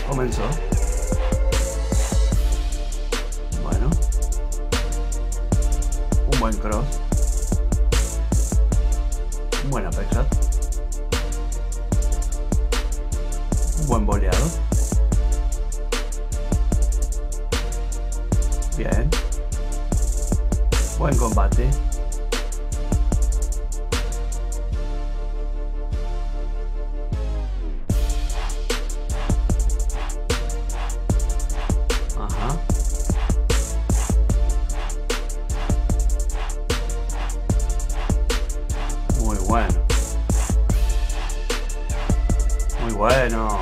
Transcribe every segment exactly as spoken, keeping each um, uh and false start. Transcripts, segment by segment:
Comenzó. Bueno. Un buen cross. Un buen uppercut. Un buen boleado. Bien. Buen combate. Ajá. Muy bueno. Muy bueno.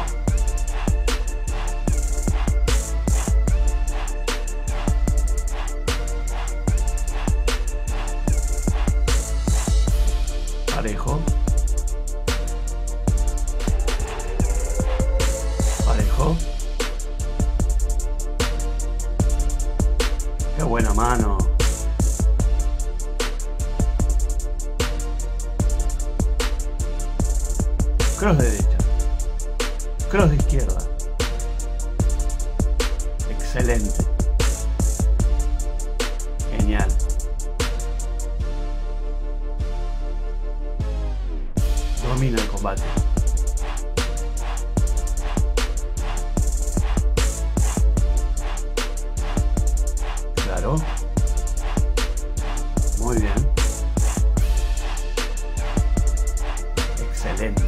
Parejo. Parejo. Qué buena mano. Cross de derecha. Cross de izquierda. Excelente. Genial. Domina el combate. Claro. Muy bien. Excelente.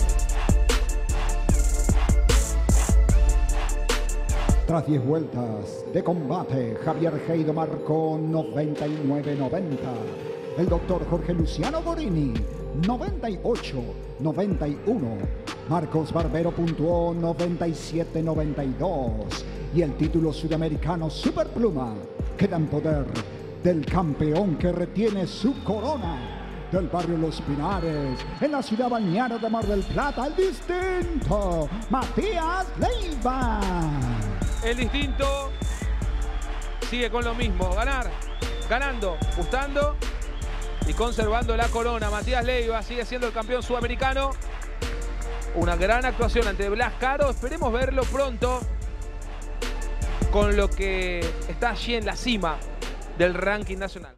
Tras diez vueltas de combate, Javier Heido marcó noventa y nueve noventa. El doctor Jorge Luciano Gorini, noventa y ocho noventa y uno. Marcos Barbero puntuó noventa y siete noventa y dos. Y el título sudamericano Superpluma queda en poder del campeón que retiene su corona. Del barrio Los Pinares, en la ciudad balnearia de Mar del Plata, el distinto Matías Leiva. El distinto sigue con lo mismo, ganar, ganando, gustando y conservando la corona. Matías Leiva sigue siendo el campeón sudamericano. Una gran actuación ante Blas Caro. Esperemos verlo pronto con lo que está allí en la cima del ranking nacional.